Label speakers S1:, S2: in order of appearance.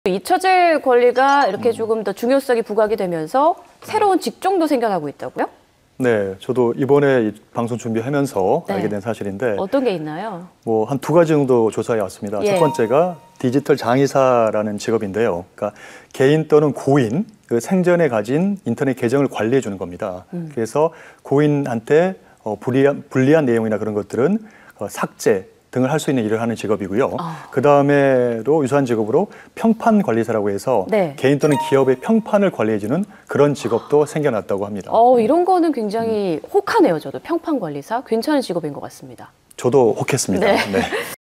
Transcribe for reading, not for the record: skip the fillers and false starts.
S1: 잊혀질 권리가 이렇게 조금 더 중요성이 부각이 되면서 새로운 직종도 생겨나고 있다고요?
S2: 네, 저도 이번에 이 방송 준비하면서
S1: 네.
S2: 알게 된 사실인데
S1: 어떤 게 있나요?
S2: 뭐 한 두 가지 정도 조사해 왔습니다.
S1: 예.
S2: 첫 번째가 디지털 장의사라는 직업인데요. 그러니까 개인 또는 고인 그 생전에 가진 인터넷 계정을 관리해 주는 겁니다. 그래서 고인한테 불리한 내용이나 그런 것들은 삭제 등을 할 수 있는 일을 하는 직업이고요. 그 다음에도 유사한 직업으로 평판 관리사라고 해서
S1: 네.
S2: 개인 또는 기업의 평판을 관리해주는 그런 직업도 생겨났다고 합니다.
S1: 이런 거는 굉장히 혹하네요. 저도 평판관리사 괜찮은 직업인 것 같습니다.
S2: 저도 혹했습니다.
S1: 네.
S2: 네.